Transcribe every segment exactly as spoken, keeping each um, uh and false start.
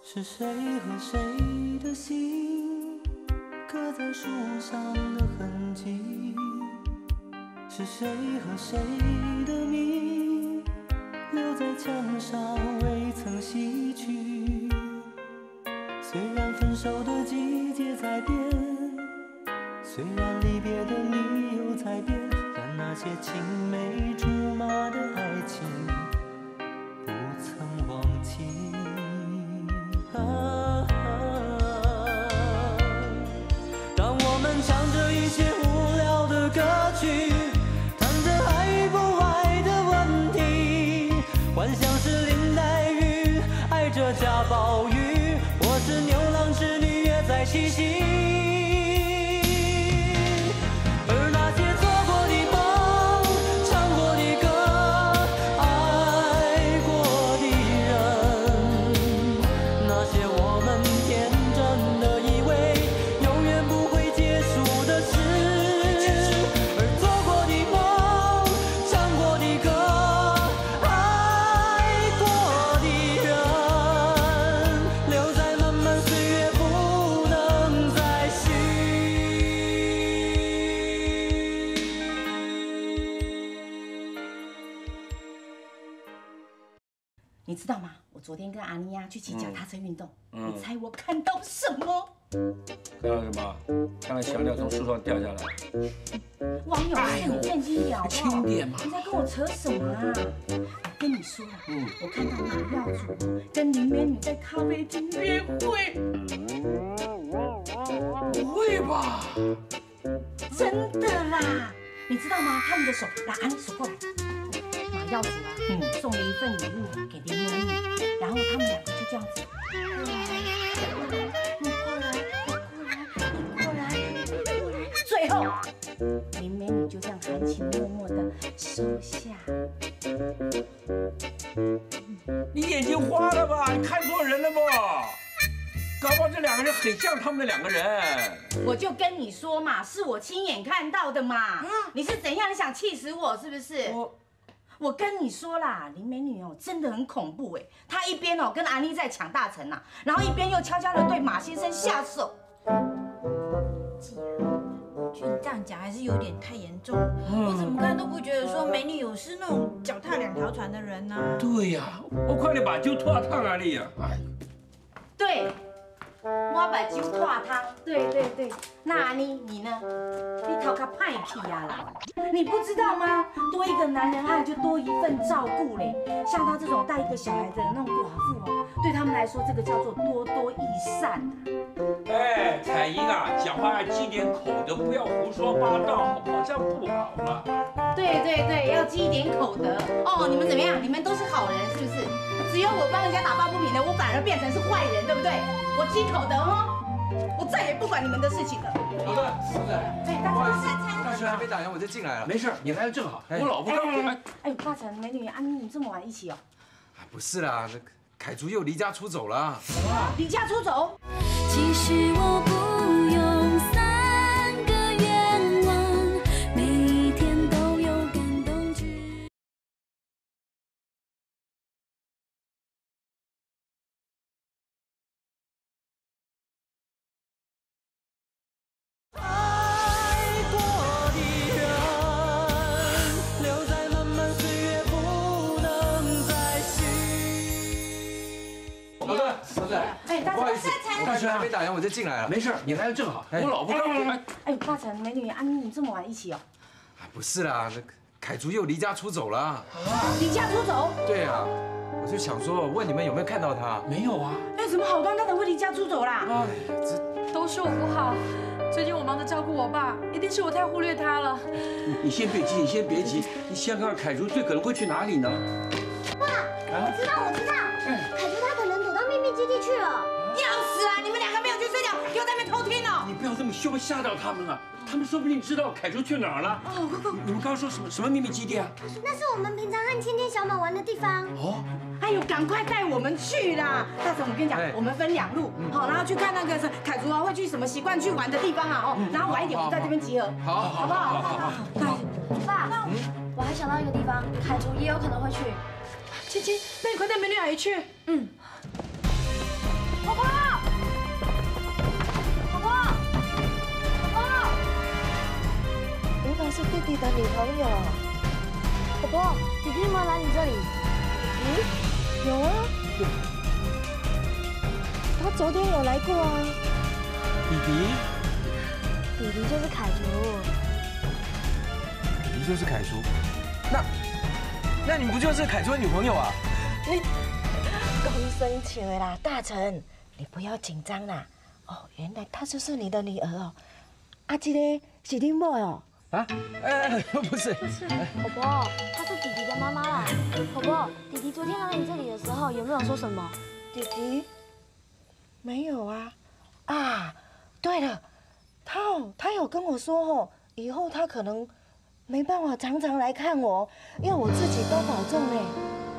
是谁和谁的心刻在树上的痕迹？是谁和谁的名留在墙上未曾洗去？虽然分手的季节在变，虽然离别的理由在变，但那些青梅竹马的爱情不曾忘记。啊啊当我们唱着一些无聊的歌曲，谈着爱不爱的问题，幻想是林黛玉爱着贾宝玉，或是牛郎织女也在嬉戏。而那些做过的梦，唱过的歌，爱过的人，那些我们天真的以为永远不会结束的事。而做过的梦，唱过的歌，爱过的人，留在漫漫岁月不能再续。 你知道吗？我昨天跟阿妮亚去骑脚踏车运动， 嗯你猜我看到什么？ 看到什么？看到小鸟从树上掉下来。 网友是你见机了， 轻点嘛你在跟我扯什么啊？我跟你说了， 嗯我看到马耀祖跟林美女在咖啡厅约会， 不会吧？ 真的啦！你知道吗？他们的手，来，阿妮手过来。马耀祖啊， 嗯送了一份礼物给林美女，然后他们两个就这样子，你过来，你过来，你过来，你过来，最后林美女就这样含情脉脉的收下。 你眼睛花了吧？你看错人了不？搞不好这两个人很像他们的两个人。 我就跟你说嘛，是我亲眼看到的嘛。你是怎样？你想气死我是不是？ 我我跟你说啦，林美女哦，真的很恐怖哎。她一边哦跟安妮在抢大城呐，然后一边又悄悄的对马先生下手。 姐啊，我觉得你这样讲还是有点太严重了。我怎么看都不觉得说美女有是那种脚踏两条船的人呢、 对呀，我快点把酒拖烫啊你呀！哎， 对，我把酒拖他。对对对，那安妮你呢？你头壳派气呀啦！你不知道吗？多一个男人爱就多一份照顾嘞。像她这种带一个小孩的那种寡妇哦，对他们来说这个叫做多多益善啊。 哎，彩英啊，讲话要积点口德，不要胡说八道，好不好？这样不好嘛。 对对对，要积一点口德哦。你们怎么样？你们都是好人是不是？只有我帮人家打抱不平的，我反而变成是坏人，对不对？我积口德哦，我再也不管你们的事情了。 好的，好的。 哎，大家大师还没打烊我就进来了。 没事，你来的正好。我老婆刚哎， 哎，大成、美女、安妮，你这么晚一起哦？ 不是啦，那个凯竹又离家出走了。 离家出走？ 其实我不用三个愿望，每一天都有感动之。 爱过的人，留在漫漫岁月不能再续。 好的，好的。 哎，大成、 不好意思，我大师还没打烊我就进来了。 没事，你来的正好。 哎我老婆刚哎， 哎，大成、美女、安妮，你这么晚一起哦？ 不是啦，那个凯竹又离家出走了。 离家出走？ 对啊，我就想说问你们有没有看到他？ 没有啊。 那有什么好端端的会离家出走啦？ 哎，这都是我不好，最近我忙着照顾我爸，一定是我太忽略他了。 你你先别急，你先别急，你先看看凯竹最可能会去哪里呢？ 我知道，我知道，凯竹他可能躲到秘密基地去了。 要死啊！你们两个没有去睡觉，给我在那边偷听哦！ 你不要这么凶，吓到他们了。他们说不定知道凯竹去哪儿了。哦，快快！你们刚刚说什么什么秘密基地啊？ 那是我们平常和芊芊小马玩的地方。 哦， 哎呦，赶快带我们去啦！大成，我跟你讲哎， 我们分两路，好，然后去看那个是凯竹啊会去什么习惯去玩的地方啊，哦，然后晚一点我们在这边集合， 好好好不好？好好。 爸，我还想到一个地方，凯竹也有可能会去。 芊芊，那你快带美女阿姨去。嗯。 是弟弟的女朋友。 婆婆，弟弟有没有来你这里？ 嗯，有啊。他昨天有来过啊。 弟弟， 弟弟就是凯竹。 弟弟就是凯叔，那那你不就是凯叔的女朋友啊？ 你公生球的啦，大成，你不要紧张啦。哦，原来她就是你的女儿哦。啊，这个是你某哦。 啊？哎，不是。 不是。婆婆，她是弟弟的妈妈啦。婆婆，弟弟昨天来你这里的时候有没有说什么？ 弟弟？没有啊。啊，对了，他哦，他有跟我说哦，以后他可能没办法常常来看我，要我自己多保重呢。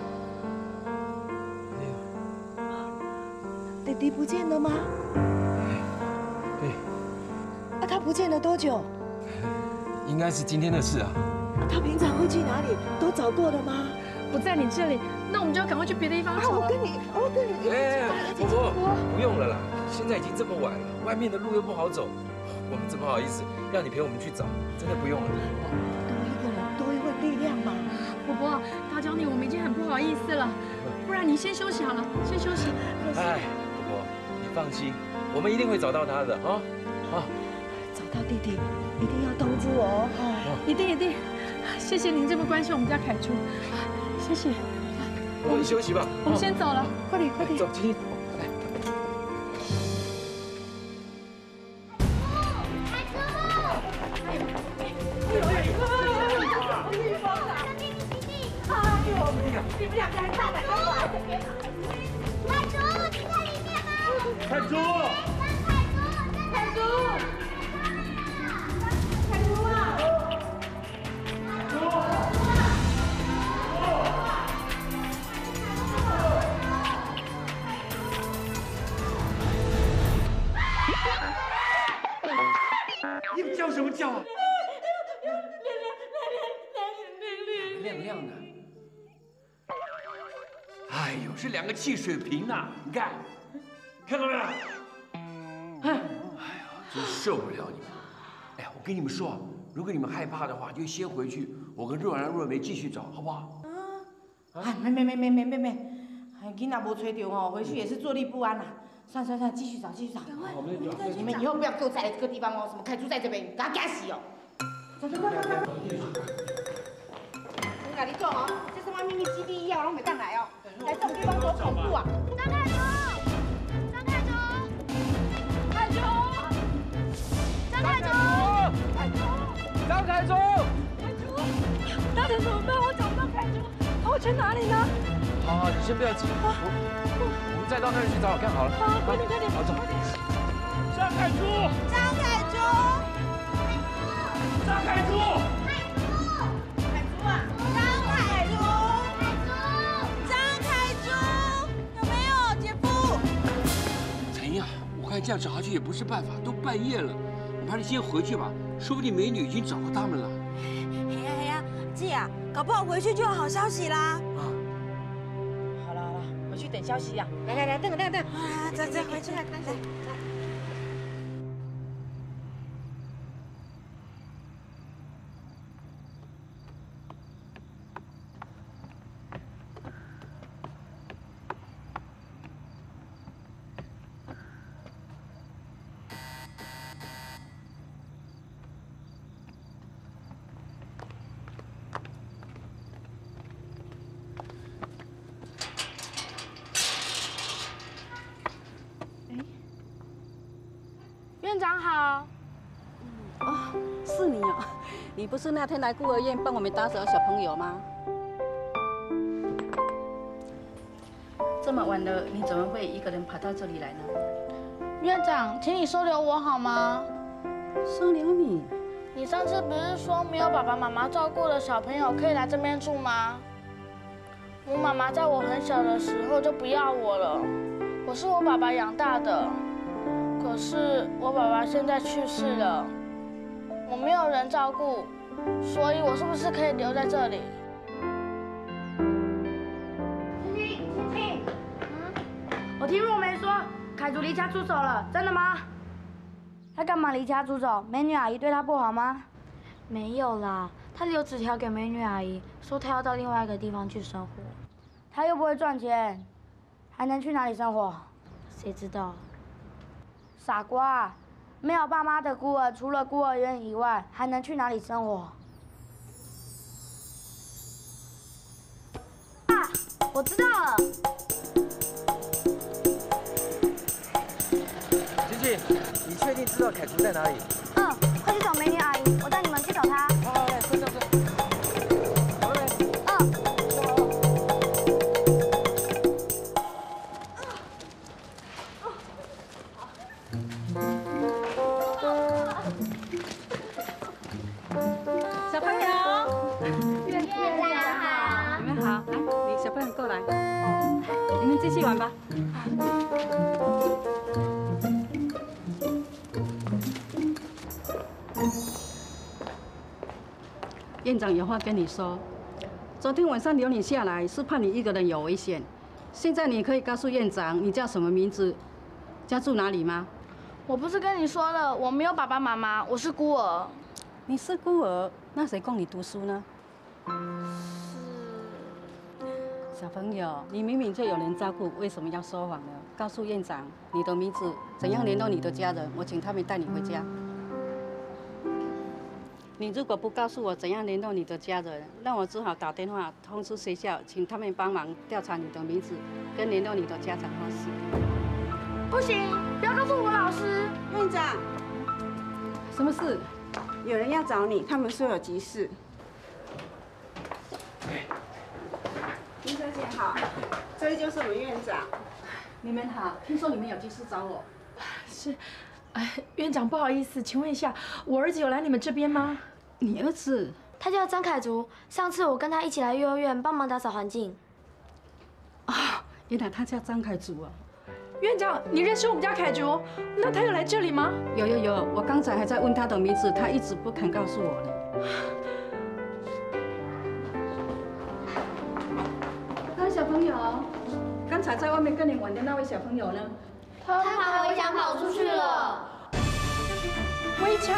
没有。 弟弟不见了吗？ 对。 啊，他不见了多久？ 应该是今天的事啊。 他平常会去哪里？都找过了吗？ 不在你这里，那我们就要赶快去别的地方找了。 我跟你，我跟你。 哎，婆婆，不用了啦，现在已经这么晚了，外面的路又不好走，我们怎么好意思让你陪我们去找？真的不用了。 多一个人，多一份力量嘛。 婆婆，打搅你，我们已经很不好意思了，不然你先休息好了，先休息。 哎，婆婆，你放心，我们一定会找到他的啊！啊， 找到弟弟，一定要通知我哦。一定一定，谢谢您这么关心我们家凯珠，谢谢。 我们休息吧。 我们先走了，快点快点。 走，青青，来。 凯珠， 哎呦哎呦！蜜蜂啊！ 秘密基地。 哎呦，你们两个人大胆干嘛？ 凯珠，你在里面吗？ 凯珠。 凯珠。凯珠啊！ 你们叫什么叫啊？ 亮亮亮亮亮亮亮。 亮亮的。哎呦，是两个汽水瓶呐！你看，看到没有？哎呀，真受不了你们！哎呀，我跟你们说，如果你们害怕的话，就先回去，我跟若兰、若梅继续找，好不好？ 啊！哎，没没没没没没没，哎，囡仔无找到哦，回去也是坐立不安呐。算算算，继续找，继续找。 我们再找。 你们以后不要给我再来这个地方哦，什么凯珠在这边，给他干死哦！走走走走走。我跟你讲哦，这什么秘密基地以后拢袂当来哦，来这种地方多恐怖啊！ 张凯珠，张凯珠，凯珠，张凯珠，凯珠， 张凯珠， 凯珠，那能怎么办？我找不到凯珠，他会去哪里呢？ 好好，你先不要急，我我们再到那里去找找看好了。 好，快点快点， 好走。 张凯珠， 张凯珠， 张凯珠， 凯珠啊！ 张凯珠，张凯珠，有没有姐夫？ 陈呀，我看这样找下去也不是办法，都半夜了，我们还是先回去吧，说不定美女已经找到他们了。 嘿呀嘿呀，姐啊，搞不好回去就有好消息啦。 好了好了，回去等消息啊！来来来，等等等。 啊，走走，回去看看。 院长好。 哦，是你哦，你不是那天来孤儿院帮我们打扫小朋友吗？ 这么晚了，你怎么会一个人跑到这里来呢？ 院长，请你收留我好吗？ 收留你？ 你上次不是说没有爸爸妈妈照顾的小朋友可以来这边住吗？我妈妈在我很小的时候就不要我了，我是我爸爸养大的。可是我爸爸现在去世了，我没有人照顾，所以我是不是可以留在这里？ 听听，我听若梅说，凯竹离家出走了，真的吗？ 他干嘛离家出走？美女阿姨对他不好吗？ 没有啦，他留纸条给美女阿姨，说他要到另外一个地方去生活。 他又不会赚钱，还能去哪里生活？ 谁知道？ 傻瓜，没有爸妈的孤儿，除了孤儿院以外，还能去哪里生活？啊，我知道了。 琪琪，你确定知道凯图在哪里？ 嗯，快去找美女阿姨，我带你们去找她。 好好来，走走走。好嘞。 小朋友， 院长好。 你们好，来，你小朋友过来，你们继续玩吧。院长有话跟你说，昨天晚上留你下来是怕你一个人有危险。现在你可以告诉院长你叫什么名字，家住哪里吗？ 我不是跟你说了，我没有爸爸妈妈，我是孤儿。 你是孤儿，那谁供你读书呢？小朋友，你明明就有人照顾，为什么要说谎呢？告诉院长你的名字，怎样联络你的家人，我请他们带你回家。你如果不告诉我怎样联络你的家人，那我只好打电话通知学校，请他们帮忙调查你的名字，跟联络你的家长方式。 不行，不要告诉我老师。 院长， 什么事？ 有人要找你，他们说有急事。林小姐好，这位就是我们院长。 你们好，听说你们有急事找我。 是，哎，院长不好意思，请问一下，我儿子有来你们这边吗？ 你儿子？ 他叫张凯竹，上次我跟他一起来幼儿园帮忙打扫环境。 啊，原来他叫张凯竹啊。 院长，你认识我们家凯竹？那他有来这里吗？ 有有有，我刚才还在问他的名字，他一直不肯告诉我呢。那小朋友，刚才在外面跟你玩的那位小朋友呢？ 他爬围墙跑出去了。 围墙？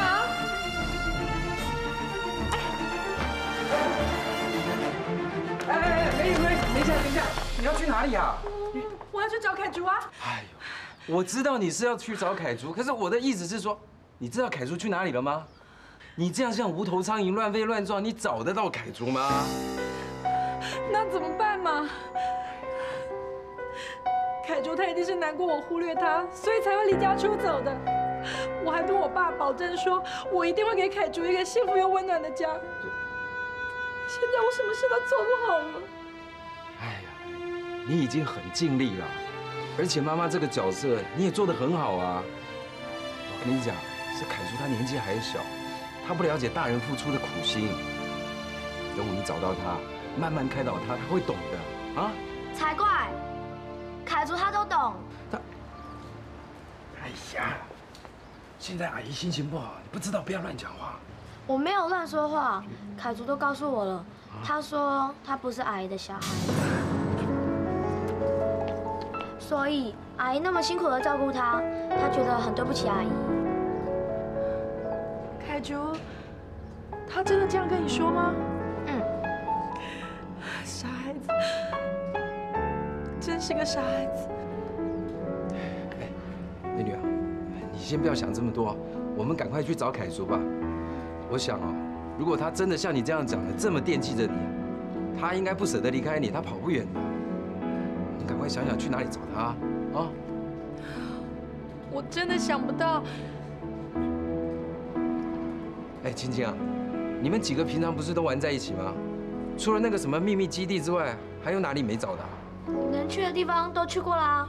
哎哎哎，美女美女，等一下等一下，你要去哪里啊？ 我要去找凯竹啊！ 哎呦，我知道你是要去找凯竹，可是我的意思是说，你知道凯竹去哪里了吗？你这样像无头苍蝇乱飞乱撞，你找得到凯竹吗？ 那怎么办嘛？凯竹他一定是难过我忽略他，所以才会离家出走的。我还跟我爸保证说，我一定会给凯竹一个幸福又温暖的家。现在我什么事都做不好了。 哎呀，你已经很尽力了，而且妈妈这个角色你也做得很好啊。我跟你讲，是凯竹他年纪还小，他不了解大人付出的苦心。等我们找到他，慢慢开导他，他会懂的啊。 才怪，凯竹他都懂。 他，哎呀，现在阿姨心情不好，你不知道不要乱讲话。 我没有乱说话，凯竹都告诉我了。他说他不是阿姨的小孩，所以阿姨那么辛苦的照顾他，他觉得很对不起阿姨。 凯竹，他真的这样跟你说吗？ 嗯。 傻孩子，真是个傻孩子。 哎，美女啊，你先不要想这么多，我们赶快去找凯竹吧。我想哦，如果他真的像你这样讲的，这么惦记着你，他应该不舍得离开你，他跑不远的。你赶快想想去哪里找他啊！ 我真的想不到。 哎，青青啊，你们几个平常不是都玩在一起吗？除了那个什么秘密基地之外，还有哪里没找的？ 能去的地方都去过啦。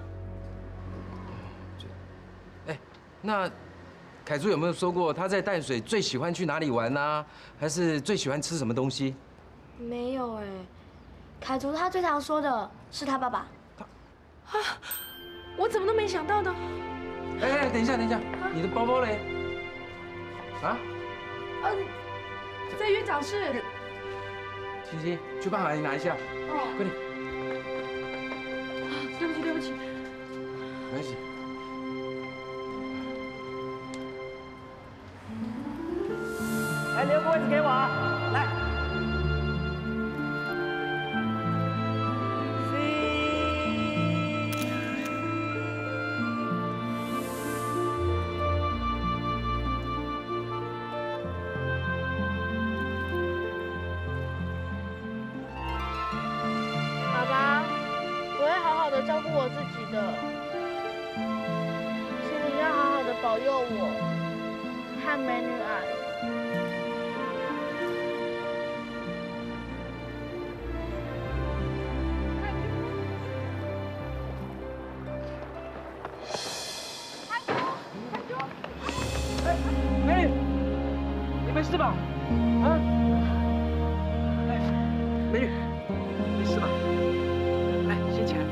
哎，那凯竹有没有说过他在淡水最喜欢去哪里玩呢？还是最喜欢吃什么东西？ 没有哎，凯竹他最常说的是他爸爸。 啊，我怎么都没想到呢？ 哎哎，等一下等一下，你的包包嘞？啊？ 嗯，在院长室。 青青，去帮阿姨拿一下。 哦， 快点。 对不起对不起。 没关系。 来，刘个位置给我啊！来。 照顾我自己的，请你要好好的保佑我和美女阿姨。 哎，美女，你没事吧？啊？哎，美女，没事吧？来，先起来。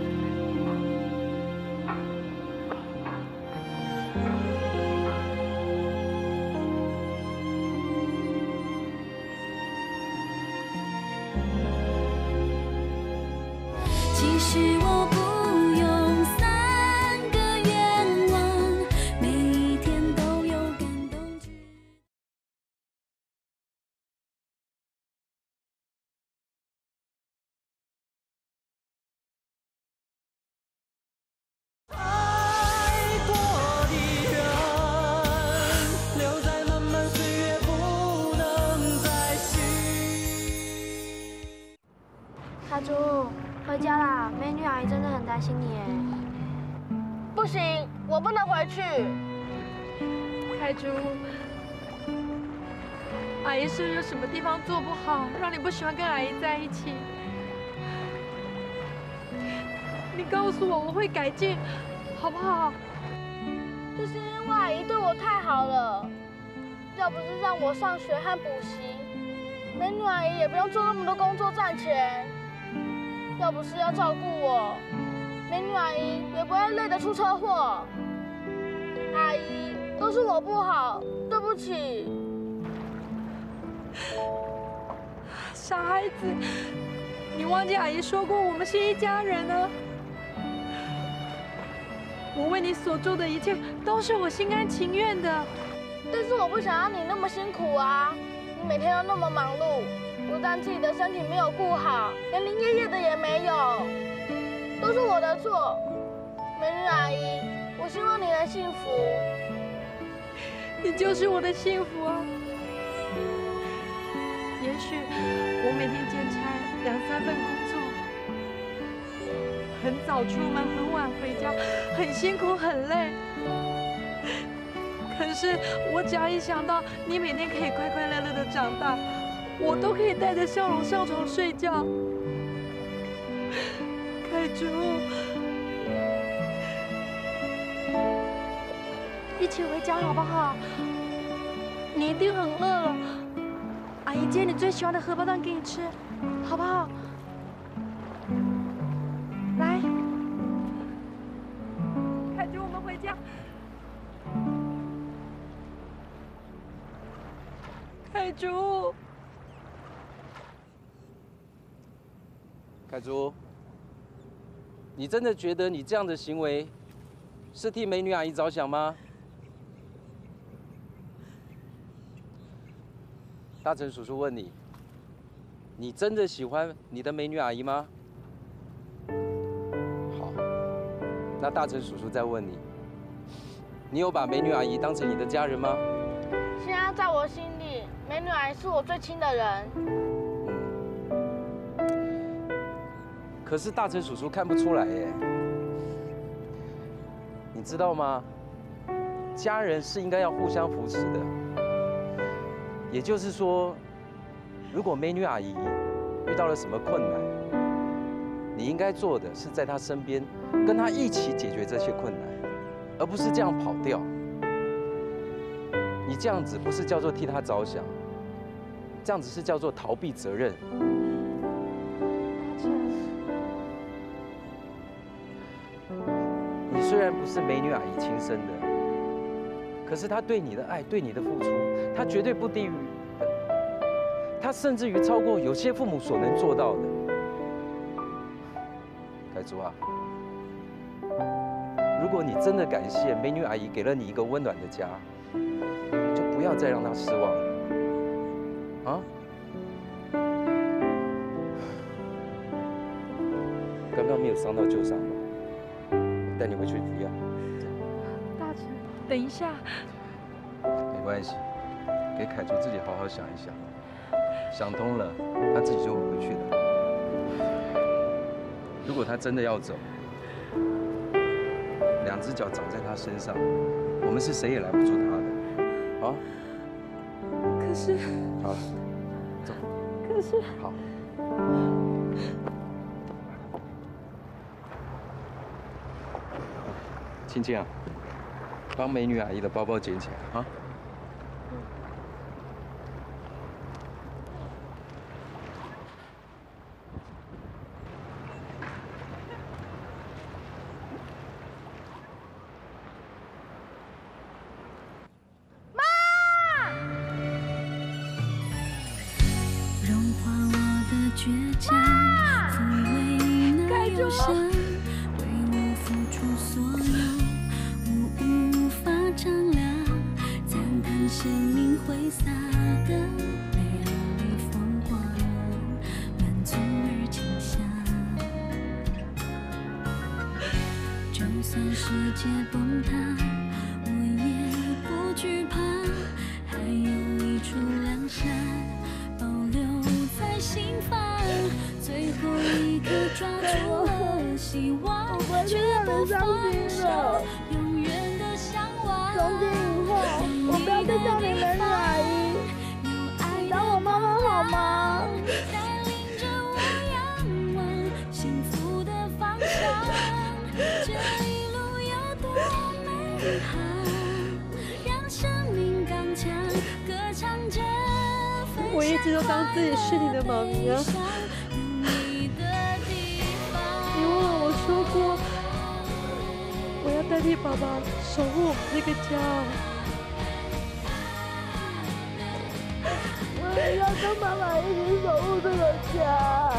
其实我不用三个愿望，每一天都有感动去。 爱过的人，留在漫漫岁月，不能再续。 卡珠。 回家啦，美女阿姨真的很担心你耶。不行，我不能回去。 凯珠，阿姨是不是有什么地方做不好，让你不喜欢跟阿姨在一起？你告诉我，我会改进，好不好？ 就是因为阿姨对我太好了，要不是让我上学和补习，美女阿姨也不用做那么多工作赚钱。 要不是要照顾我，美女阿姨也不会累得出车祸。阿姨，都是我不好，对不起。 傻孩子，你忘记阿姨说过我们是一家人呢。我为你所做的一切都是我心甘情愿的。 但是我不想要你那么辛苦啊，你每天都那么忙碌。 不但自己的身体没有顾好，连林爷爷的也没有，都是我的错。美女阿姨，我希望你能幸福。 你就是我的幸福啊！也许我每天兼差两三份工作，很早出门，很晚回家，很辛苦，很累。可是我只要一想到你每天可以快快乐乐的长大， 我都可以带着笑容上床睡觉。凯珠，一起回家好不好？你一定很饿了，阿姨煎你最喜欢的荷包蛋给你吃，好不好？来，凯珠，我们回家。凯珠。 凯珠，你真的觉得你这样的行为是替美女阿姨着想吗？大成叔叔问你，你真的喜欢你的美女阿姨吗？好，那大成叔叔再问你，你有把美女阿姨当成你的家人吗？ 现在在我心里，美女阿姨是我最亲的人。 可是大成叔叔看不出来耶，你知道吗？家人是应该要互相扶持的。也就是说，如果美女阿姨遇到了什么困难，你应该做的是在她身边，跟她一起解决这些困难，而不是这样跑掉。你这样子不是叫做替她着想，这样子是叫做逃避责任。 虽然不是美女阿姨亲生的，可是她对你的爱、对你的付出，她绝对不低于，她甚至于超过有些父母所能做到的。凯珠啊，如果你真的感谢美女阿姨给了你一个温暖的家，就不要再让她失望了。 啊？刚刚没有伤到旧伤吧？我带你回去服药。 大成，等一下。 没关系，给凯珠自己好好想一想，想通了，他自己就会回去的。如果他真的要走，两只脚长在他身上，我们是谁也拦不住他的。啊？ 可是。 好了，走。 可是。 好。青青啊，帮美女阿姨的包包捡起来啊。 倔强，抚慰那忧伤，为我付出所有，我无法丈量，赞叹生命挥洒的美丽风光，满足而清香。就算世界崩塌，我也不惧怕，还有一处良善保留在心房。最后一刻抓住了希望，却不放手，永远的向往。 从今以后，我不要再叫你美女阿姨，你当我妈妈好吗？ 带领着我仰望幸福的方向，这一路有多美好，让生命刚强，歌唱着。 我一直都当自己是你的妈咪啊。你忘了我说过，我要代替爸爸守护我们这个家。 我也要跟妈妈一起守护这个家。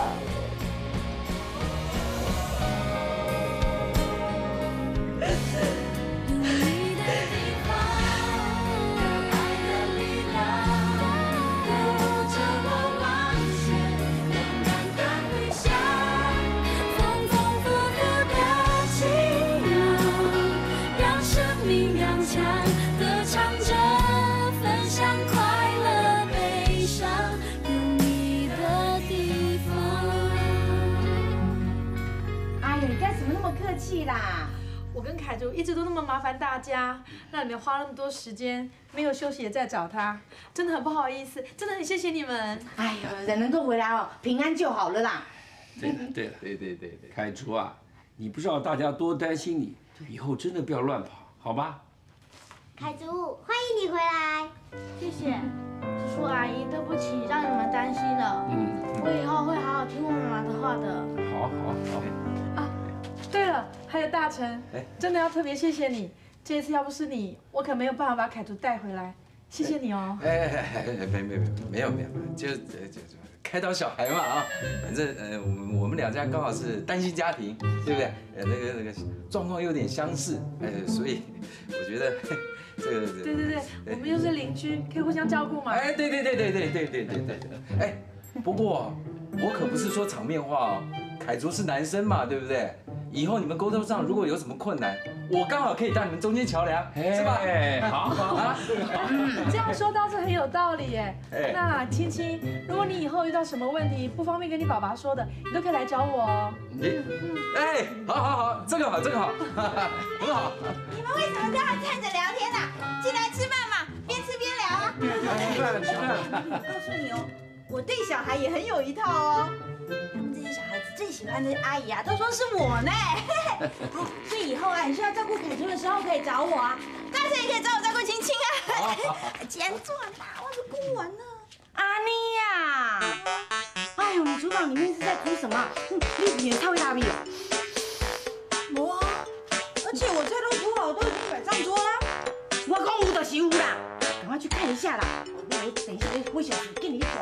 啦， 我跟凯珠一直都那么麻烦大家，让你们花那么多时间，没有休息也在找他，真的很不好意思，真的很谢谢你们。 哎呦，人能够回来哦，平安就好了啦。 对了对了，对对对对，凯珠啊，你不知道大家多担心你，以后真的不要乱跑，好吧？ 凯珠，欢迎你回来。 谢谢，叔叔阿姨，对不起，让你们担心了。 嗯， 我以后会好好听我妈妈的话的。 好好好。 啊，对了，还有大成，真的要特别谢谢你，这一次要不是你，我可没有办法把凯珠带回来，谢谢你哦。 哎哎哎，没没没没有没有，就就就开导小孩嘛啊，反正呃我们我们两家刚好是单亲家庭，对不对？呃那个那个状况有点相似，呃所以我觉得。这个对对对，我们又是邻居，可以互相照顾嘛。 哎，对对对对对对对对对对。哎，不过我可不是说场面话哦，凯竹是男生嘛，对不对？以后你们沟通上如果有什么困难，我刚好可以当你们中间桥梁，是吧？ 哎，好好啊。 这样说倒是很有道理耶。那青青，如果你以后遇到什么问题不方便跟你爸爸说的，你都可以来找我哦。 你，哎，好好好，这个好，这个好，很好。 你们为什么这样站着聊天啊？进来吃饭嘛，边吃边聊啊。 吃饭吃饭。 告诉你哦，我对小孩也很有一套哦。他们这些小孩子最喜欢的阿姨啊，都说是我呢。所以以后啊，你需要照顾凯珠的时候可以找我啊，当然也可以找我照顾青青啊。既然做啦，我是顾完了。 阿妮呀，哎呦，你厨房里面是在煮什么？你脸超会大屁哦。 无啊，而且我菜都煮好，都已经摆上桌啦。 我讲有就是有啦，赶快去看一下啦。我等一下我小时给你一转。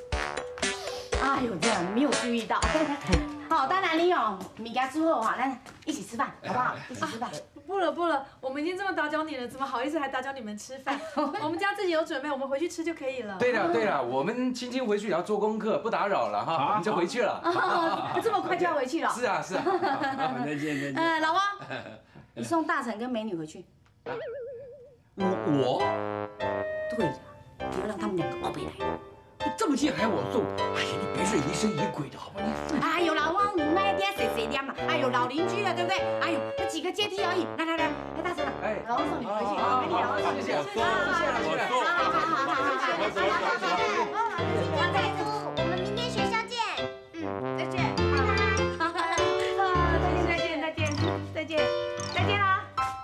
哎呦，这样没有注意到。好，当然你哦，物件煮好哈，咱一起吃饭，好不好？一起吃饭。 不了不了，我们已经这么打搅你了，怎么好意思还打搅你们吃饭？我们家自己有准备，我们回去吃就可以了。 对了对了，我们青青回去也要做功课，不打扰了哈，我们就回去了。 这么快就要回去了？ 是啊是啊。 再见再见。 呃，老汪，你送大臣跟美女回去。 我我？ 对呀，不要让他们两个宝贝来。 这么近还要我送？哎呀，你别是疑神疑鬼的好吧你？ 哎呦，老汪，你那天谁谁念嘛？哎呦，老邻居了，对不对？哎呦，那几个阶梯而已。来来来，来大婶，哎，老汪送你回去，美女，老汪送你回去。谢谢，谢谢，谢谢。好好好好好好，走走走走。 王太祖，我们明天学校见。嗯，再见。 拜拜。再见再见再见再见再见啦。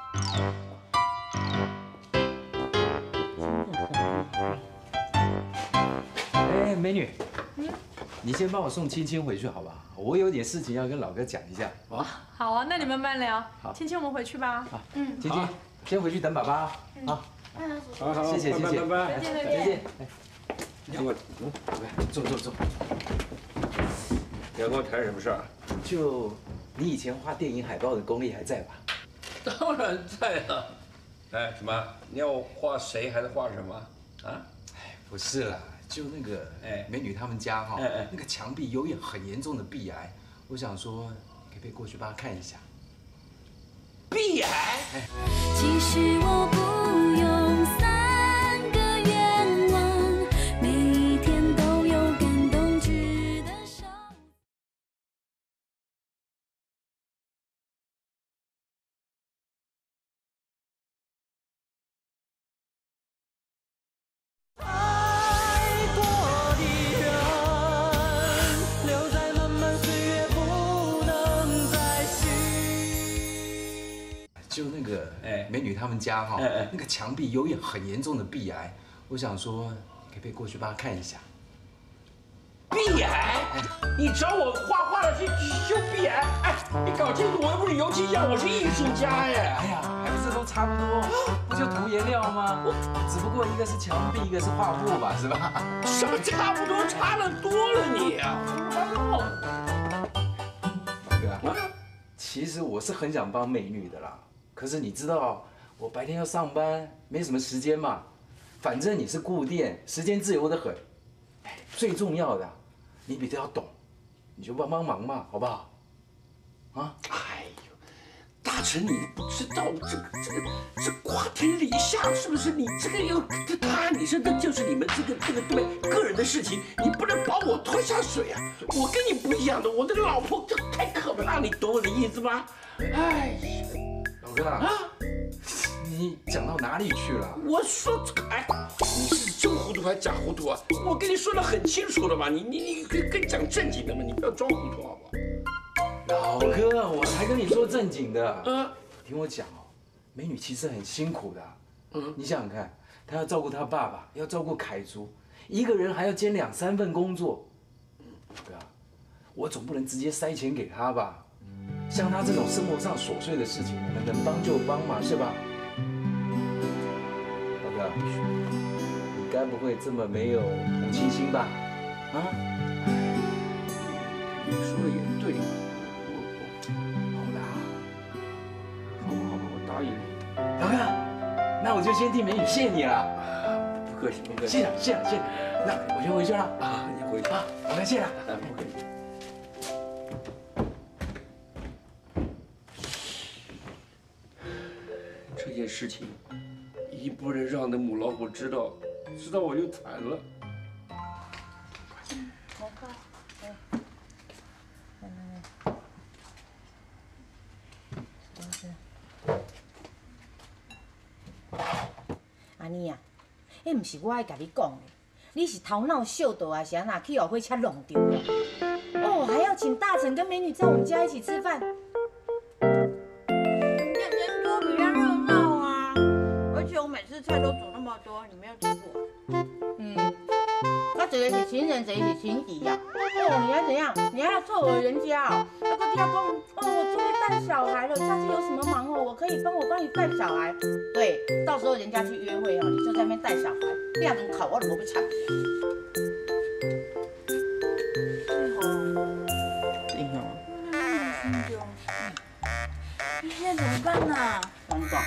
哎，美女，嗯，你先帮我送青青回去好不好？我有点事情要跟老哥讲一下。啊， 好啊，那你们慢聊。 好， 芊芊，我们回去吧。 好，嗯，芊芊，先回去等爸爸。好， 好好， 谢谢谢谢， 拜拜再见再见。 你我， 坐坐坐。 你要跟我谈什么事儿？ 就你以前画电影海报的功力还在吧？ 当然在了。哎，什么？你要我画谁还是画什么？啊？ 哎，不是啦。就那个哎，美女他们家哈，那个墙壁有很严重的壁癌，我想说，可不可以过去帮他看一下？ 壁癌？ 其实我不用三个愿望，每一天都有感动值得收。 就那个哎，美女他们家哈，那个墙壁有很严重的壁癌，我想说，可不可以过去帮他看一下？ 壁癌？你找我画画的去修壁癌？哎，你搞清楚，我又不是油漆匠，我是艺术家耶！ 哎呀，还不是都差不多，不就涂颜料吗？只不过一个是墙壁，一个是画布吧，是吧？ 什么差不多，差的多了你啊！ 老哥，其实我是很想帮美女的啦。可是你知道，我白天要上班，没什么时间嘛。反正你是顾店，时间自由的很。哎，最重要的，你比较懂，你就帮帮忙嘛，好不好？啊？ 哎呦，大臣，你不知道这个这个这瓜田李下是不是？你这个要他和你这这就是你们这个这个对个人的事情，你不能把我拖下水啊！我跟你不一样的，我的老婆这太可怕，你懂我的意思吗？哎呀。 老哥啊，你讲到哪里去了？ 我说，哎，你是真糊涂还是假糊涂啊？我跟你说的很清楚了嘛，你你你跟跟讲正经的嘛，你不要装糊涂好不好？ 老哥，我才跟你说正经的。嗯，听我讲哦，美女其实很辛苦的。嗯，你想想看，她要照顾她爸爸，要照顾凯族，一个人还要兼两三份工作。老哥，我总不能直接塞钱给她吧？像他这种生活上琐碎的事情，我们能帮就帮嘛，是吧？老哥，你该不会这么没有同情心吧？啊？ 你说的也对， 好啦， 好吧好吧，我答应你。 老哥，那我就先替美女谢你了。 不客气不客气， 谢了谢了谢了，那我先回去了啊，你回去啊，老哥谢了。 不客气。这件事情一不能让那母老虎知道，知道我就惨了。 安尼啊，迄毋是我爱甲你讲的，你是头脑秀逗啊，是安那去后火车弄丢了？哦，还要请大臣跟美女在我们家一起吃饭。 人多比较热闹啊，而且我每次菜都煮那么多，你没有吃过？ 嗯，那谁是情人，谁是情敌呀？哦，你要怎样？你还要凑合人家哦？那个地要公，哦，我出去带小孩了，下次有什么忙哦，我可以帮我帮你带小孩。对，到时候人家去约会哦，你就在那边带小孩，这样能考我都不惨。对哦，对哦。 酸呐。 真的。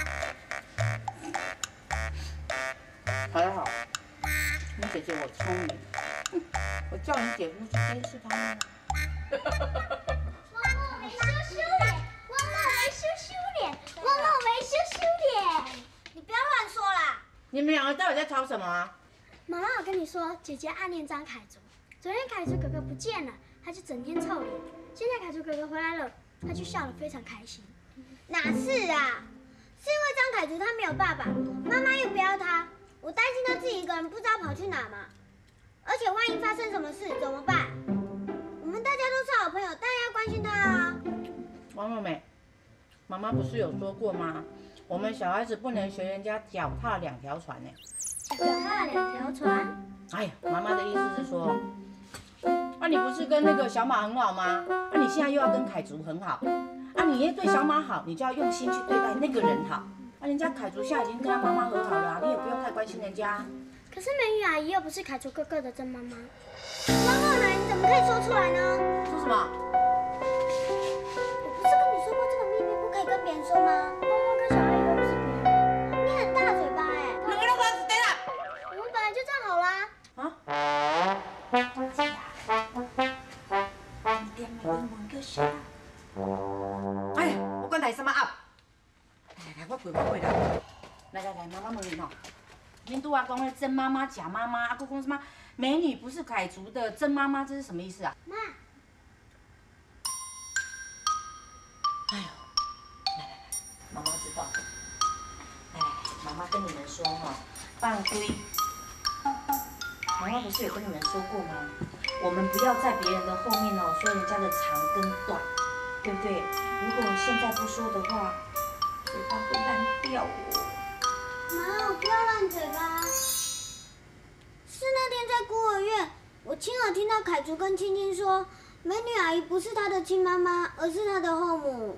还好，你姐姐我聪明，哼，我叫你姐夫去监视他们。 汪梦梅羞羞脸，汪梦梅羞羞脸，汪梦梅羞羞脸。你不要乱说啦！ 你们两个到底在吵什么啊？ 妈妈，我跟你说，姐姐暗恋张凯竹。昨天凯竹哥哥不见了，她就整天臭脸。现在凯竹哥哥回来了，她就笑得非常开心。哪是啊？是因为张凯竹他没有爸爸，妈妈又不要他，我担心他自己一个人不知道跑去哪嘛。而且万一发生什么事怎么办？我们大家都是好朋友，当然要关心他啊。 王妹妹，妈妈不是有说过吗？我们小孩子不能学人家脚踏两条船呢。 脚踏两条船？ 哎呀，妈妈的意思是说，啊，你不是跟那个小马很好吗？啊，你现在又要跟凯竹很好，啊，你也对小马好，你就要用心去对待那个人好。啊，人家凯竹现在已经跟他妈妈和好了啊，你也不用太关心人家。 可是美玉阿姨又不是凯竹哥哥的真妈妈。汪梦梅，你怎么可以说出来呢？ 说什么？ 我不是跟你说过这个秘密不可以跟别人说吗？妈妈跟小阿姨又不是朋友。你很大嘴巴哎！ 两个都给我死定了！ 我们本来就这样好啦。 啊？ 你点名问个啥？ 哎，我管他什么啊！来来来，我陪我陪来。来来来，妈妈问你哦。恁拄啊讲那真妈妈、假妈妈，啊，佫讲什么美女不是凯竹的真妈妈，这是什么意思啊？ 妈。 哎呦，来来来，妈妈知道。来来来，妈妈跟你们说哈，犯规。妈妈不是有跟你们说过吗？我们不要在别人的后面哦说人家的长跟短，对不对？如果现在不说的话，嘴巴会烂掉哦。 妈，我不要烂嘴巴。是那天在孤儿院，我亲耳听到凯竹跟青青说，美女阿姨不是她的亲妈妈，而是她的后母。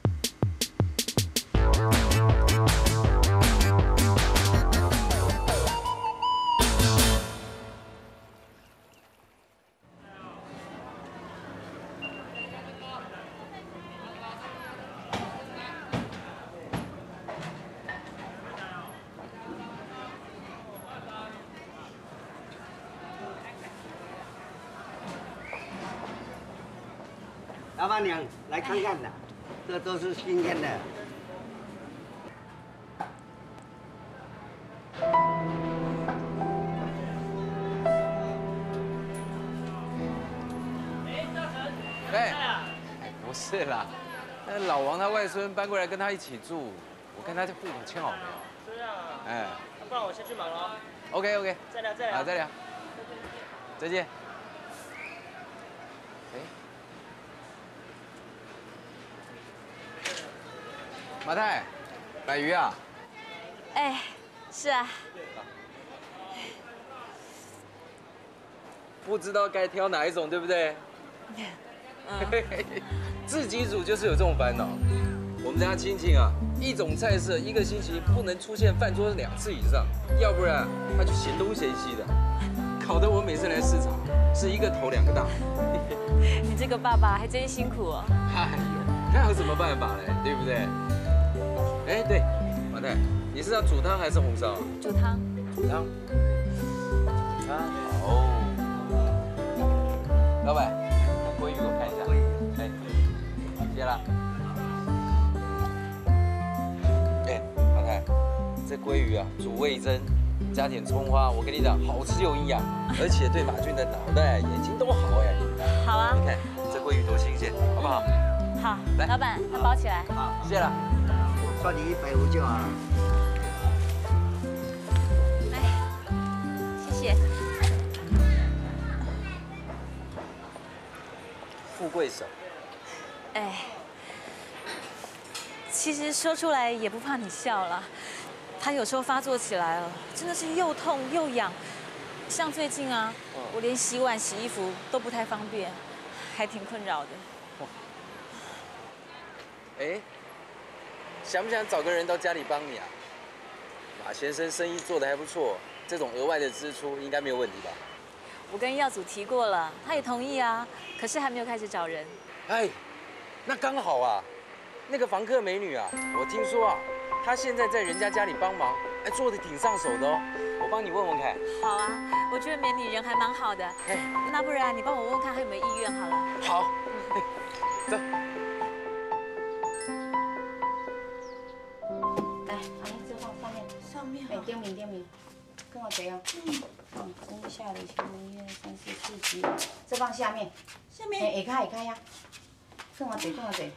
老板娘，来看看的，这都是新鲜的。 哎，不是啦，那老王他外孙搬过来跟他一起住，我看他这户口迁好没有？ 这样啊。 哎， 那不然我先去忙了。 OK OK。 再聊再聊。 啊，再聊。再见。哎。马太，买鱼啊？ 哎，是啊。 不知道该挑哪一种，对不对？嗯、自己煮就是有这种烦恼。我们家亲戚啊，一种菜色一个星期不能出现饭桌两次以上，要不然他就嫌东嫌西的，搞得我每次来市场是一个头两个大。 你这个爸爸还真辛苦哦。 哎呦，那有什么办法嘞？对不对？哎，对，马太，你是要煮汤还是红烧？ 煮汤。 煮汤。煮汤好。老板，那鲑鱼我看一下。哎，谢啦。哎，马太，这鲑鱼啊，煮味噌，加点葱花，我跟你讲，好吃又营养，而且对马俊的脑袋、眼睛都好哎。 好啊。 你看这鲑鱼多新鲜，好不好？ 好，来，老板，那包起来。 好，谢了。 算你一百五就好了。 来，谢谢。 富贵手。 哎，其实说出来也不怕你笑了。他有时候发作起来了，真的是又痛又痒。像最近啊，我连洗碗、洗衣服都不太方便，还挺困扰的。 哎。想不想找个人到家里帮你啊？马先生生意做得还不错，这种额外的支出应该没有问题吧？ 我跟耀祖提过了，他也同意啊，可是还没有开始找人。 哎，那刚好啊， 那个房客美女啊，我听说啊，她现在在人家家里帮忙，哎，做的挺上手的哦。我帮你问问看。 好啊，我觉得美女人还蛮好的。哎，那不然你帮我问问看她有没有意愿好了。 好，嗯，走。 来，阿姨这放上面。 上面。 哎，点名点名，跟我这样。嗯。嗯，真下里前一二三四四级，这放下面。 下面。 哎，下开下开呀。跟我这，跟我这。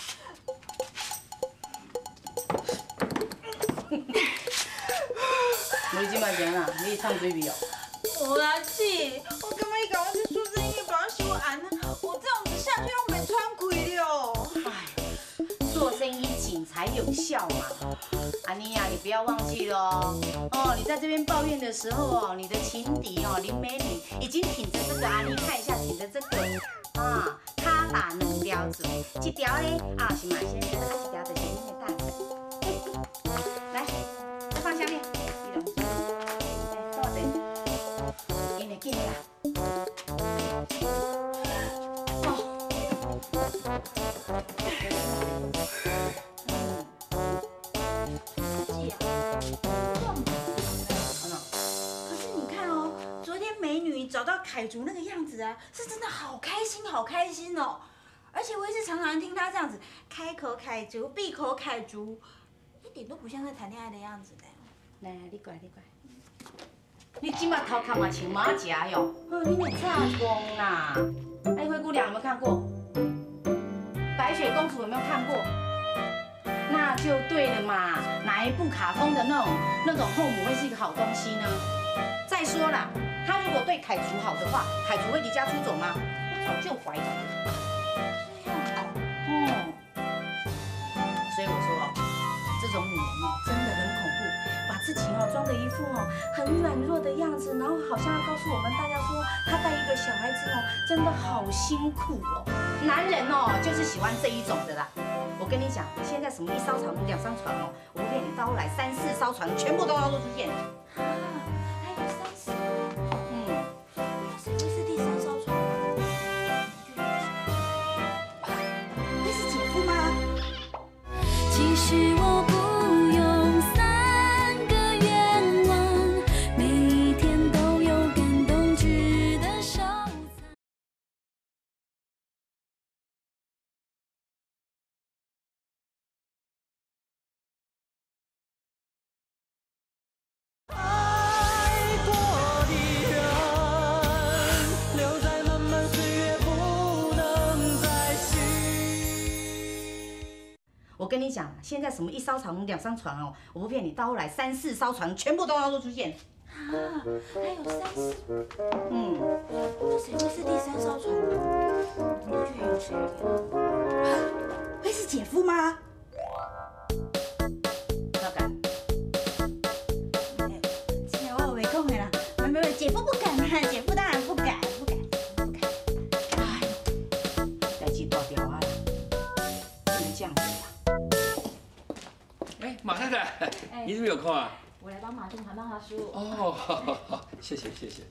你今摆怎啦？你唱水味哦？ 我啦，姐，我感觉伊甲我去做生意，把我伤暗啊！我这样子下去拢袂喘气了。 哎，做生意紧才有效嘛。安妮呀，你不要忘记了哦。哦，你在这边抱怨的时候哦，你的情敌哦林美女已经挺着这个安妮看一下，挺着这个啊，他打两条子，一条呢啊是马先生，啊一条就是你的大婶。来，再放下面。进来。 可是你看哦，昨天美女找到凯竹那个样子啊，是真的好开心，好开心哦！而且我一直常常听她这样子，开口凯竹，闭口凯竹，一点都不像在谈恋爱的样子呢。 来，你过来，你过来。你今麦头壳嘛像马甲哟，哦，你没炸光啦！哎，灰姑娘有没有看过？白雪公主有没有看过？那就对了嘛，哪一部卡通的那种那种后母会是一个好东西呢？再说了，她如果对凯竹好的话，凯竹会离家出走吗？早就怀疑了。嗯，所以我说哦，这种女人哦，真的很恐怖。把自己哦装的一副哦很软弱的样子，然后好像要告诉我们大家说，她带一个小孩子哦，真的好辛苦哦。男人哦就是喜欢这一种的啦。我跟你讲，现在什么一艘船两艘船哦，我不骗你，到后来三四艘船全部都要都出现。 啊，还有三四。嗯，那谁会是第三艘船？会是姐夫吗？ 其实我不。 我跟你讲，现在什么一艘船两艘船哦，我不骗你，到后来三四艘船全部都要都出现。 啊，还有三四。 嗯， 那谁会是第三艘船呢？你都觉得有谁？会是姐夫吗？ 不敢。 姐，我没空的啦。没没没，姐夫不敢啊，姐夫当然不敢，不敢，不敢。 哎，代志大条啊，不能这样子呀。 哎，马太太，你怎么有空啊？ 我来帮马俊传漫画书。 哦，好好好，谢谢谢谢。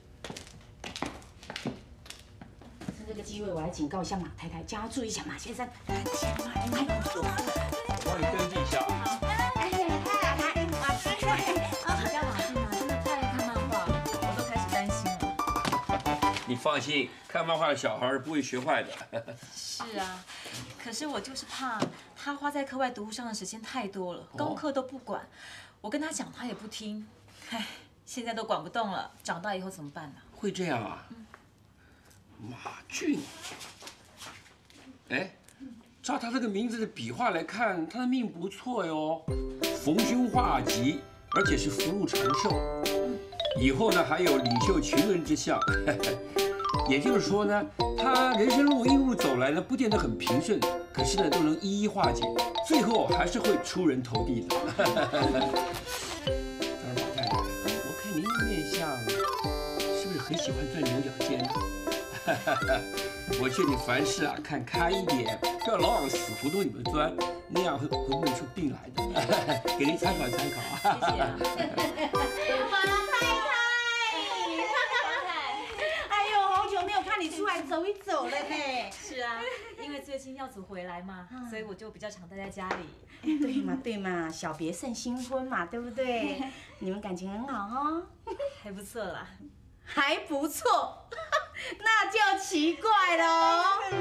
趁这个机会，我来警告一下马太太，叫她注意一下马先生。先马，你快点说。 我帮你登记一下。 哎呀，太太，马俊，啊，不要马俊啊，真的太爱看漫画，我都开始担心了。 你放心，看漫画的小孩不会学坏的。 是啊，可是我就是怕他花在课外读物上的时间太多了，功课都不管。我跟他讲，他也不听。唉，现在都管不动了，长大以后怎么办呢？ 会这样啊？马俊，哎，照他这个名字的笔画来看，他的命不错哟，逢凶化吉，而且是福禄长寿。以后呢，还有领袖群人之相。也就是说呢，他人生路一路走来呢，不见得很平顺，可是呢，都能一一化解，最后还是会出人头地的。当然，老太太，我看您的面相，是不是很喜欢钻牛角尖呢？我劝你凡事啊看开一点，不要老往死胡同里面钻，那样会会弄出病来的。给您参考参考啊。 谢谢啊。 马太太，哎呦，好久没有看你出来走容易走了呢。 是啊，因为最近耀祖回来嘛，所以我就比较常待在家里。 对嘛对嘛，小别胜新婚嘛，对不对？你们感情很好哈， 还不错啦。 还不错，那就奇怪喽。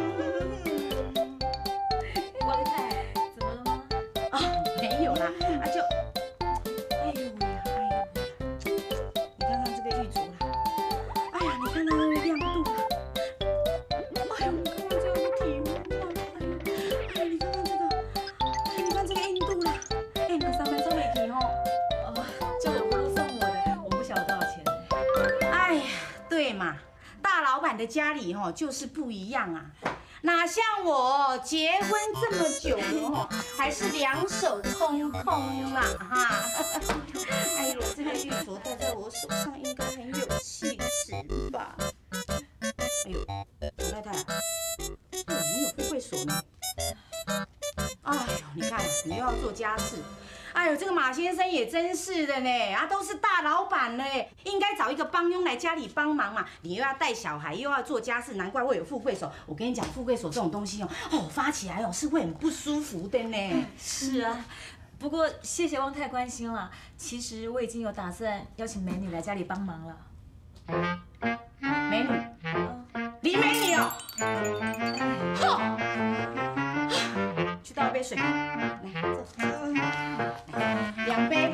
王太，怎么了吗？ 啊，没有啦，啊就，哎呦喂呀，哎呦喂呀，你看看这个玉竹啦，哎呀，你看它那个亮度啦，哎呦，你看看这个体温啦，哎呦，哎呀，你看看这个，哎，你看这个硬度啦，哎，你三分钟没停哦。 哦，这我朋友送我的，我不晓得多少钱。 哎呀，对嘛，大老板的家里哈就是不一样啊。哪像我结婚这么久了哈，还是两手空空啦哈。哎呦，这个玉镯戴在我手上应该很有气质吧？哎呦，老太太，这个你有富贵锁呢。哎呦，你看你又要做家事。哎呦，这个马先生也真是的呢，啊，都是大老板呢，应该找一个帮佣来家里帮忙嘛。你又要带小孩，又要做家事，难怪会有富贵手。我跟你讲，富贵手这种东西哦，哦，发起来哦是会很不舒服的呢。 是啊，不过谢谢汪太关心了。其实我已经有打算邀请美女来家里帮忙了。 美女，李美女哦，哼，去倒一杯水，来，这。两杯。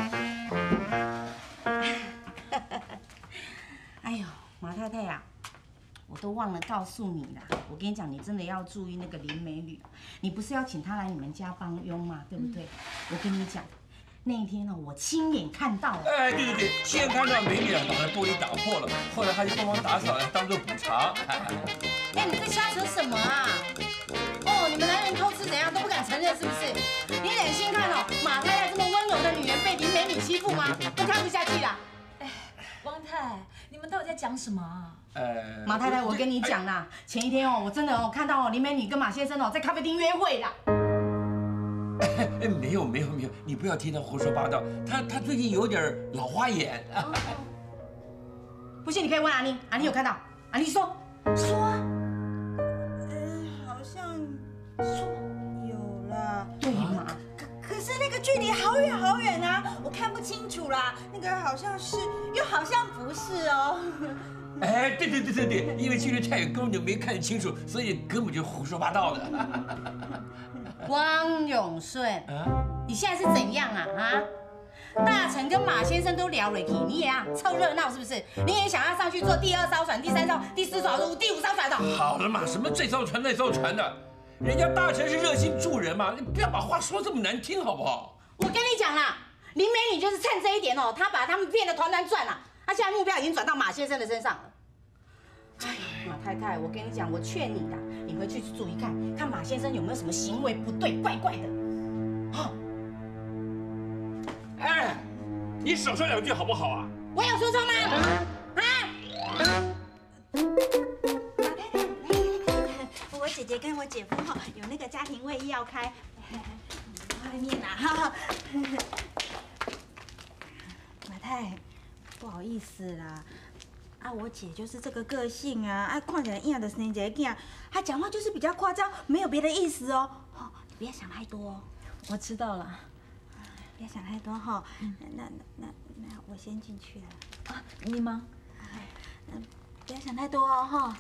哎呦，马太太呀、啊，我都忘了告诉你了。我跟你讲，你真的要注意那个林美女。你不是要请她来你们家帮佣吗？对不对？嗯、我跟你讲，那一天呢、哦，我亲眼看到了。 哎，对对对，先看到美女啊，把玻璃打破了，后来她就帮忙打扫，当做补偿。 哎，你在瞎扯什么啊？哦，你们男人偷吃怎样都不敢承认是不是？你忍心看哦，马太太这么温柔的女人被林美女欺负吗？都看不下去了。 哎，汪太，你们到底在讲什么啊？ 呃， 马太太，我跟你讲啦，前一天哦，我真的哦看到哦林美女跟马先生哦在咖啡厅约会啦。 哎，没有没有没有，你不要听他胡说八道。他他最近有点老花眼。 不信你可以问阿妮，阿妮有看到？阿妮说说。对嘛？ 可可是那个距离好远好远啊，我看不清楚啦。那个好像是，又好像不是哦。 哎，对对对对对，因为距离太远，根本就没看清楚，所以根本就胡说八道的。 汪永顺，啊、你现在是怎样啊？啊？大成跟马先生都聊了，你也啊凑热闹是不是？你也想要上去坐第二艘船、第三艘、第四艘、第五艘船的？ 好了嘛，什么这艘船那艘船的？人家大成是热心助人嘛，你不要把话说这么难听好不好？ 我跟你讲啦，林美女就是趁这一点哦，她把他们骗得团团转啦。她现在目标已经转到马先生的身上了。哎，马太太，我跟你讲，我劝你啦，你回去注意看看马先生有没有什么行为不对、怪怪的。哦， 哎，你少说两句好不好啊？ 我有说错吗？啊？ 我姐姐跟我姐夫哈有那个家庭会议要开，外面啊哈。马太，不好意思啦，啊，我姐就是这个个性啊，啊，看起来硬的生一个囝，她讲话就是比较夸张，没有别的意思哦。哦，你不要想太多哦。 我知道了， 不要想太多哈。那那那那我先进去了。 啊，你忙。 嗯，不要想太多哦哈。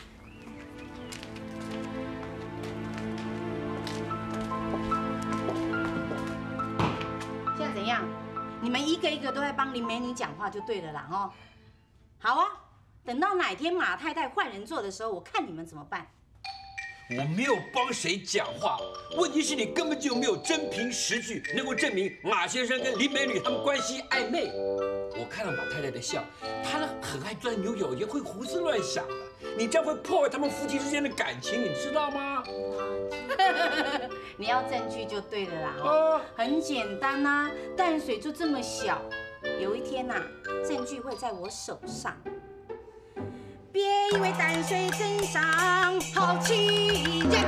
现在怎样？你们一个一个都在帮林美女讲话就对了啦，哦。好啊，等到哪天马太太换人做的时候，我看你们怎么办。 我没有帮谁讲话，问题是你根本就没有真凭实据能够证明马先生跟林美女他们关系暧昧。我看到马太太的笑，她呢很爱钻牛角尖，会胡思乱想的。你这样会破坏他们夫妻之间的感情，你知道吗？ 你要证据就对了啦，哦，很简单呐，淡水就这么小，有一天呐，证据会在我手上。别以为淡水镇上好欺人。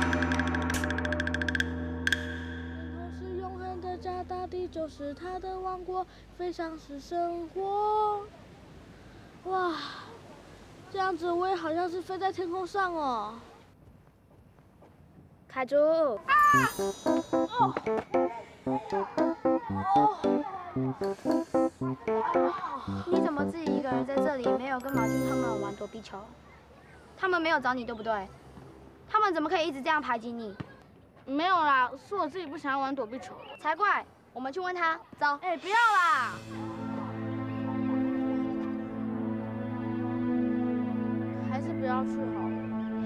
它是永恒的家，大地就是它的王国，飞翔是生活。哇， 这样子我也好像是飞在天空上哦。 凯珠，啊！哦，哦，你怎么自己一个人在这里，没有跟马俊他们玩躲避球？他们没有找你，对不对？他们怎么可以一直这样排挤你？ 没有啦，是我自己不想要玩躲避球。 才怪！我们去问他，走。 哎，不要啦！还是不要去好了。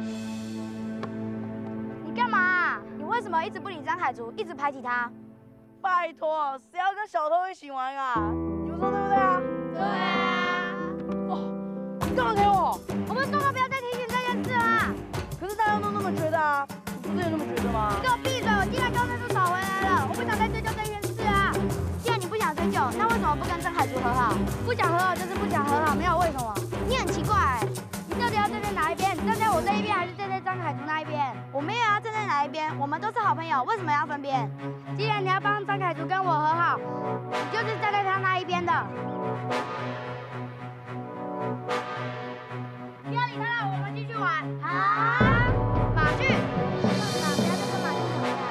你干嘛啊？你为什么一直不理张凯竹，一直排挤他？ 拜托，谁要跟小偷一起玩啊？你们说对不对啊？ 对啊。 哦，你干嘛给我？ 我们说过不要再提醒这件事啦。 可是大家都那么觉得啊，你不是也那么觉得吗？ 你给我闭嘴！我既然高分数找回来了，我不想再追究这件事啊。既然你不想追究，那为什么不跟张凯竹和好？不想和好就是不想和好，没有为什么。你很奇怪、欸，你到底要站在哪一边？你站在我这一边，还是站在张凯竹那一边？我没有要站在哪一边，我们都是好朋友，为什么要分辨？既然你要帮张凯竹跟我和好，你就是站在他那一边的。不要理他了，我们继续玩。好。马俊，算了，不要再跟马俊吵架。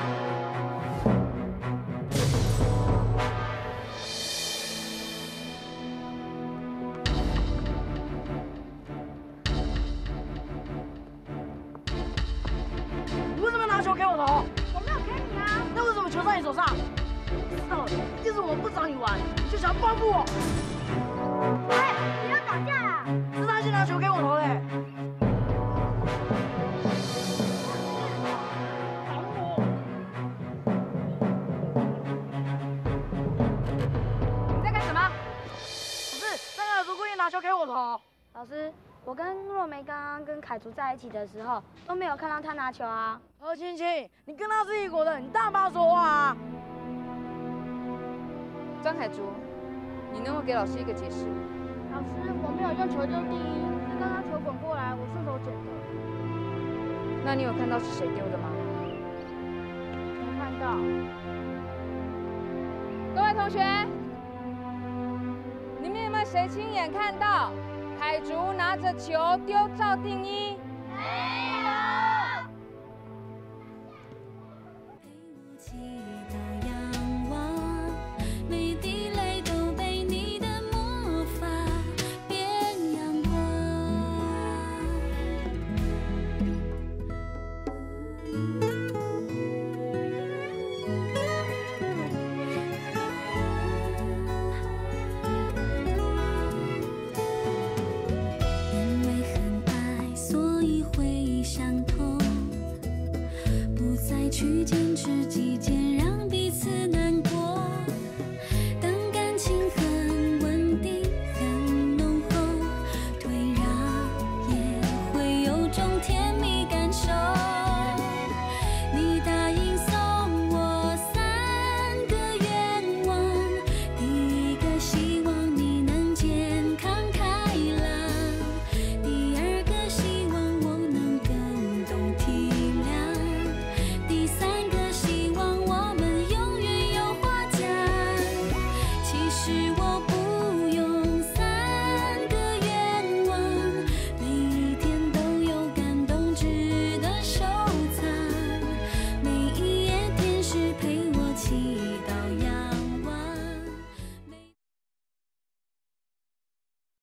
你为什么拿球给我投？ 我没有给你啊。 那为什么球在你手上？知道了，一定是我不找你玩，你就想报复我。 哎，不要打架啦！ 是他先拿球给我投的。 你在干什么？ 不是，张凯竹故意拿球给我投。 老师，我跟若梅刚刚跟凯竹在一起的时候，都没有看到他拿球啊。 何青青，你跟他是一国的，你大妈说话啊！ 张凯竹，你能不能给老师一个解释？ 老师，我没有用球丢第一，是刚刚球滚过来，我顺手捡的。 那你有看到是谁丢的吗？ 没看到。 各位同学，你们有没有谁亲眼看到凯竹拿着球丢赵定一？ 没有。